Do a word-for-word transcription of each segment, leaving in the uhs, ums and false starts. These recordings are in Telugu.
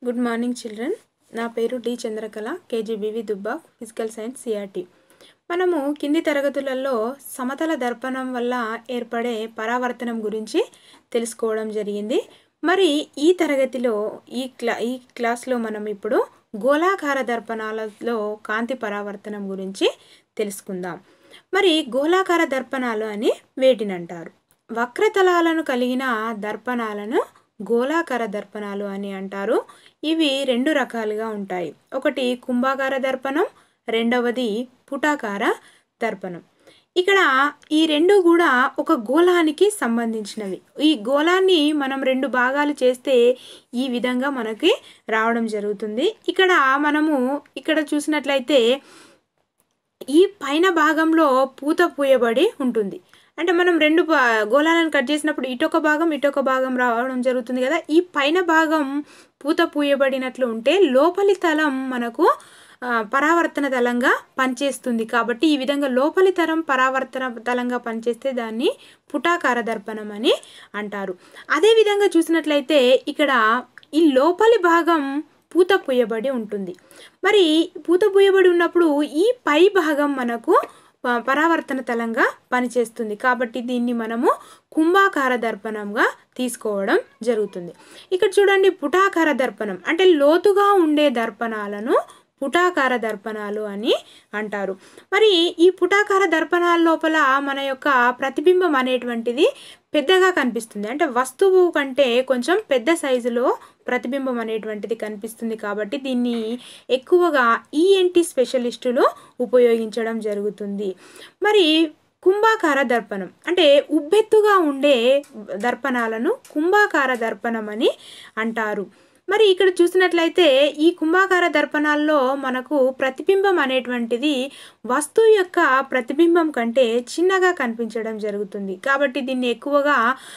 Good morning children. నా పేరు D Chandrakala, KGBV Dubba, physical science CRT. మనము కింది తరగతులలో సమతల దర్పణం వల్ల ఏర్పడే పరావర్తనం గురించి తెలుసుకోవడం జరిగింది. మరి ఈ తరగతిలో ఈ క్లా ఈ క్లాస్లో మనం ఇప్పుడు గోళాకార దర్పణాలలో కాంతి పరావర్తనం గురించి తెలుసుకుందాం. మరి గోళాకార దర్పణాలు అని వేటిని అంటారు? వక్రతలాలను కలిగిన దర్పణాలను గోళాకార దర్పణాలు అని అంటారు. ఇవి రెండు రకాలుగా ఉంటాయి. ఒకటి కుంభాకార దర్పణం, రెండవది పుటాకార దర్పణం. ఇక్కడ ఈ రెండు కూడా ఒక గోళానికి సంబంధించినవి. ఈ గోళాన్ని మనం రెండు భాగాలు చేస్తే ఈ విధంగా మనకి రావడం జరుగుతుంది. ఇక్కడ మనము ఇక్కడ చూసినట్లయితే ఈ పైన భాగంలో పూత పూయబడి ఉంటుంది. అంటే మనం రెండు గోళాలను కట్ చేసినప్పుడు ఇటొక భాగం ఇటొక భాగం రావడం జరుగుతుంది కదా. ఈ పైన భాగం పూత పూయబడినట్లు ఉంటే లోపలి తలం మనకు పరావర్తన తలంగా పనిచేస్తుంది. కాబట్టి ఈ విధంగా లోపలి తరం పరావర్తన తలంగా పనిచేస్తే దాన్ని పుటాకార దర్పణం అని అంటారు. అదేవిధంగా చూసినట్లయితే ఇక్కడ ఈ లోపలి భాగం పూత పూయబడి ఉంటుంది. మరి పూత పూయబడి ఉన్నప్పుడు ఈ పై భాగం మనకు పరావర్తన తలంగా పనిచేస్తుంది. కాబట్టి దీన్ని మనము కుంభాకార దర్పణంగా తీసుకోవడం జరుగుతుంది. ఇక్కడ చూడండి, పుటాకార దర్పణం అంటే లోతుగా ఉండే దర్పణాలను పుటాకార దర్పణాలు అని అంటారు. మరి ఈ పుటాకార దర్పణాల లోపల మన యొక్క ప్రతిబింబం అనేటువంటిది పెద్దగా కనిపిస్తుంది. అంటే వస్తువు కంటే కొంచెం పెద్ద సైజులో ప్రతిబింబం అనేటువంటిది కనిపిస్తుంది. కాబట్టి దీన్ని ఎక్కువగా ఈఎన్టీ స్పెషలిస్టులు ఉపయోగించడం జరుగుతుంది. మరి కుంభాకార దర్పణం అంటే ఉబ్బెత్తుగా ఉండే దర్పణాలను కుంభాకార దర్పణం అని అంటారు. మరి ఇక్కడ చూసినట్లయితే ఈ కుంభాకార దర్పణాల్లో మనకు ప్రతిబింబం అనేటువంటిది వస్తువు యొక్క ప్రతిబింబం కంటే చిన్నగా కనిపించడం జరుగుతుంది. కాబట్టి దీన్ని ఎక్కువగా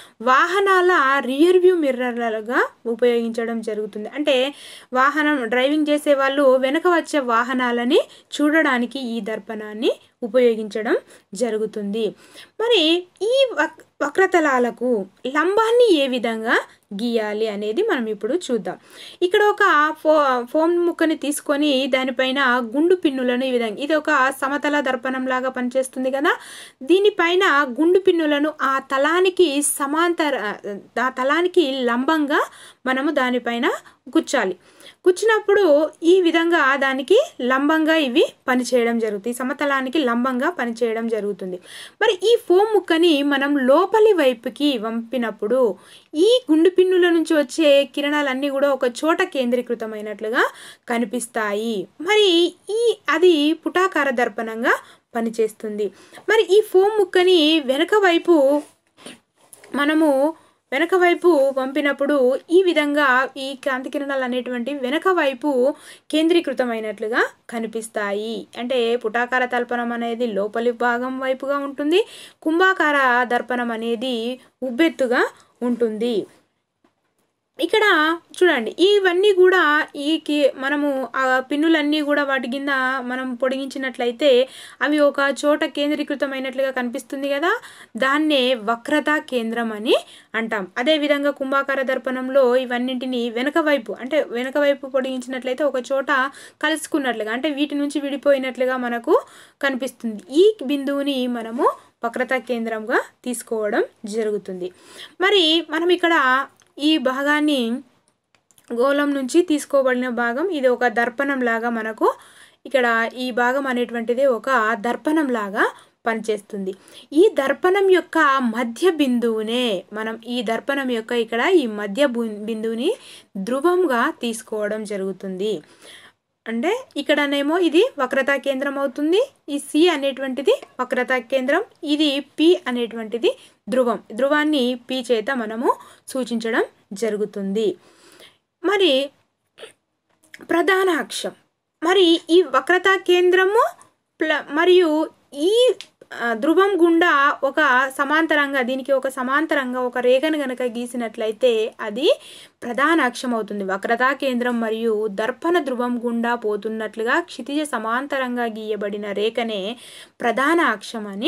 వాహనాల రియర్ వ్యూ మిర్రర్లుగా ఉపయోగించడం జరుగుతుంది. అంటే వాహనం డ్రైవింగ్ చేసే వాళ్ళు వెనక వచ్చే వాహనాలని చూడడానికి ఈ దర్పణాన్ని ఉపయోగించడం జరుగుతుంది. మరి ఈ వక్ వక్రతలాలకు లంబాన్ని ఏ విధంగా గీయాలి అనేది మనం ఇప్పుడు చూద్దాం. ఇక్కడ ఒక ఫో ఫోమ్ ముక్కని తీసుకొని దానిపైన గుండు పిన్నులను ఈ విధంగా, ఇది ఒక సమతల దర్పణం లాగా పనిచేస్తుంది కదా. దీనిపైన గుండు పిన్నులను ఆ తలానికి సమాంతర ఆ తలానికి లంబంగా మనము దానిపైన గుచ్చాలి. గుచ్చినప్పుడు ఈ విధంగా దానికి లంబంగా ఇవి పనిచేయడం జరుగుతుంది. సమతలానికి లంబంగా పనిచేయడం జరుగుతుంది. మరి ఈ ఫోమ్ ముక్కని మనం లోపలి వైపుకి వంపినప్పుడు ఈ గుండు పిన్నుల నుంచి వచ్చే కిరణాలన్నీ కూడా ఒక చోట కేంద్రీకృతమైనట్లుగా కనిపిస్తాయి. మరి ఈ అది పుటాకార దర్పణంగా పనిచేస్తుంది. మరి ఈ ఫోమ్ ముక్కని వెనక వైపు మనము వెనక వైపు పంపినప్పుడు ఈ విధంగా ఈ కాంతి కిరణాలు అనేటువంటి వెనక వైపు కేంద్రీకృతమైనట్లుగా కనిపిస్తాయి. అంటే పుటాకార దర్పణం అనేది లోపలి భాగం వైపుగా ఉంటుంది, కుంభాకార దర్పణం అనేది ఉబ్బెత్తుగా ఉంటుంది. ఇక్కడ చూడండి, ఇవన్నీ కూడా ఈ మనము ఆ పిన్నులన్నీ కూడా వాటి కింద మనం పొడిగించినట్లయితే అవి ఒక చోట కేంద్రీకృతమైనట్లుగా కనిపిస్తుంది కదా. దాన్నే వక్రతా కేంద్రం అని అంటాం. అదేవిధంగా కుంభాకార దర్పణంలో ఇవన్నింటిని వెనక వైపు అంటే వెనక వైపు పొడిగించినట్లయితే ఒక చోట కలుసుకున్నట్లుగా అంటే వీటి నుంచి విడిపోయినట్లుగా మనకు కనిపిస్తుంది. ఈ బిందువుని మనము వక్రతా కేంద్రంగా తీసుకోవడం జరుగుతుంది. మరి మనం ఇక్కడ ఈ భాగాన్ని గోళం నుంచి తీసుకోబడిన భాగం ఇది ఒక దర్పణం లాగా మనకు ఇక్కడ ఈ భాగం అనేటువంటిది ఒక దర్పణం లాగా పనిచేస్తుంది. ఈ దర్పణం యొక్క మధ్య బిందువునే మనం ఈ దర్పణం యొక్క ఇక్కడ ఈ మధ్య బిందువుని ధ్రువంగా తీసుకోవడం జరుగుతుంది. అంటే ఇక్కడనేమో ఇది వక్రతా కేంద్రం అవుతుంది. ఈ సి అనేటువంటిది వక్రతా కేంద్రం, ఇది పి అనేటువంటిది ధ్రువం. ధ్రువాన్ని పి చేత మనము సూచించడం జరుగుతుంది. మరి ప్రధాన అక్షం, మరి ఈ వక్రతా కేంద్రము ప్ల మరియు ఈ ధ్రువం గుండా ఒక సమాంతరంగా దీనికి ఒక సమాంతరంగా ఒక రేఖను గనక గీసినట్లయితే అది ప్రధాన అక్షం అవుతుంది. వక్రతా కేంద్రం మరియు దర్పణ ధ్రువం గుండా పోతున్నట్లుగా క్షితిజ సమాంతరంగా గీయబడిన రేఖనే ప్రధాన అక్షం అని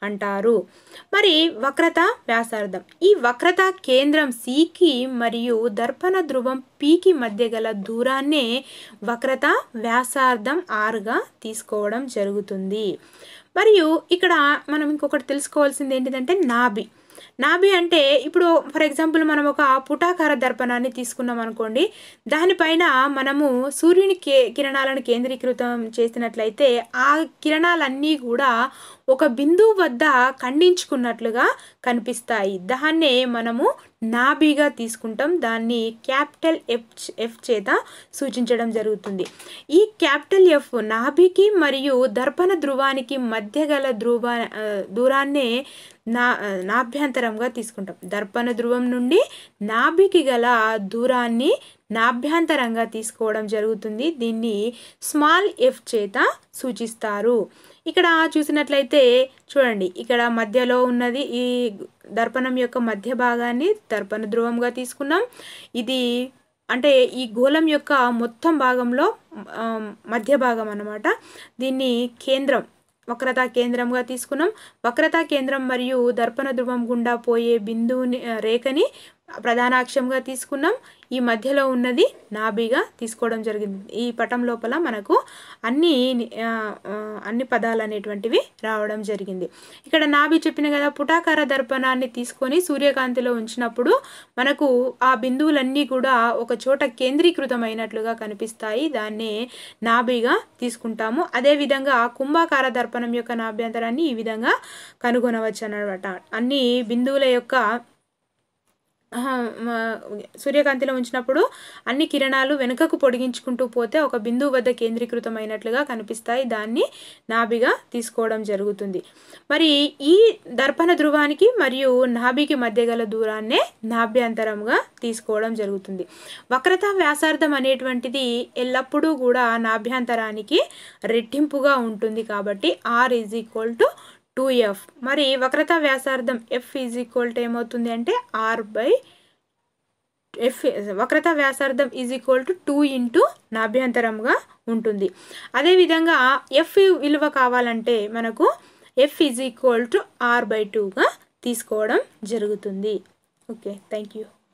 అంటారు. మరి వక్రత వ్యాసార్థం, ఈ వక్రత కేంద్రం సికి మరియు దర్పణ ధ్రువం పికి మధ్య గల దూరాన్నే వక్రత వ్యాసార్థం ఆర్గా తీసుకోవడం జరుగుతుంది. మరియు ఇక్కడ మనం ఇంకొకటి తెలుసుకోవాల్సింది ఏంటిదంటే నాభి. నాభి అంటే ఇప్పుడు ఫర్ ఎగ్జాంపుల్ మనం ఒక పుటాకార దర్పణాన్ని తీసుకున్నాం అనుకోండి, దానిపైన మనము సూర్యుని కే కిరణాలను కేంద్రీకృతం చేసినట్లయితే ఆ కిరణాలన్నీ కూడా ఒక బిందువు వద్ద ఖండించుకున్నట్లుగా కనిపిస్తాయి. దాన్నే మనము నాభిగా తీసుకుంటాం. దాన్ని క్యాపిటల్ ఎఫ్ ఎఫ్ చేత సూచించడం జరుగుతుంది. ఈ క్యాపిటల్ ఎఫ్ నాభికి మరియు దర్పణ ధ్రువానికి మధ్య గల ధ్రువ దూరాన్నే నా నాభ్యంతరంగా తీసుకుంటాం. దర్పణ ధ్రువం నుండి నాభికి గల దూరాన్ని నాభ్యంతరంగా తీసుకోవడం జరుగుతుంది. దీన్ని స్మాల్ ఎఫ్ చేత సూచిస్తారు. ఇక్కడ చూసినట్లయితే చూడండి, ఇక్కడ మధ్యలో ఉన్నది ఈ దర్పణం యొక్క మధ్య భాగాన్ని దర్పణ ధ్రువంగా తీసుకున్నాం. ఇది అంటే ఈ గోళం యొక్క మొత్తం భాగంలో మధ్య భాగం అన్నమాట. దీన్ని కేంద్రం వక్రతా కేంద్రంగా తీసుకున్నాం. వక్రతా కేంద్రం మరియు దర్పణ ధ్రువం గుండా పోయే బిందువుని రేఖని ప్రధాన అక్షంగా తీసుకున్నాం. ఈ మధ్యలో ఉన్నది నాభిగా తీసుకోవడం జరిగింది. ఈ పటం లోపల మనకు అన్ని అన్ని పదాలు అనేటువంటివి రావడం జరిగింది. ఇక్కడ నాభి చెప్పిన కదా, పుటాకార దర్పణాన్ని తీసుకొని సూర్యకాంతిలో ఉంచినప్పుడు మనకు ఆ బిందువులన్నీ కూడా ఒక చోట కేంద్రీకృతమైనట్లుగా కనిపిస్తాయి. దాన్ని నాభిగా తీసుకుంటాము. అదేవిధంగా కుంభాకార దర్పణం యొక్క నాభ్యంతరాన్ని ఈ విధంగా కనుగొనవచ్చు అన్నమాట. అన్ని బిందువుల యొక్క సూర్యకాంతిలో ఉంచినప్పుడు అన్ని కిరణాలు వెనుకకు పొడిగించుకుంటూ పోతే ఒక బిందువు వద్ద కేంద్రీకృతమైనట్లుగా కనిపిస్తాయి. దాన్ని నాభిగా తీసుకోవడం జరుగుతుంది. మరి ఈ దర్పణ ధ్రువానికి మరియు నాభికి మధ్య గల దూరాన్నే నాభ్యంతరంగా తీసుకోవడం జరుగుతుంది. వక్రతా వ్యాసార్థం అనేటువంటిది ఎల్లప్పుడూ కూడా నాభ్యంతరానికి రెట్టింపుగా ఉంటుంది. కాబట్టి R is equal to two F. మరి వక్రతా వ్యాసార్థం ఎఫ్ ఈజ్ ఈక్వల్ టు ఏమవుతుంది అంటే ఆర్ బై ఎఫ్. వక్రతా వ్యాసార్థం is equal to two into నాభ్యంతరంగా ఉంటుంది. అదేవిధంగా ఎఫ్ విలువ కావాలంటే మనకు F is equal to R by టూగా తీసుకోవడం జరుగుతుంది. Okay, thank you.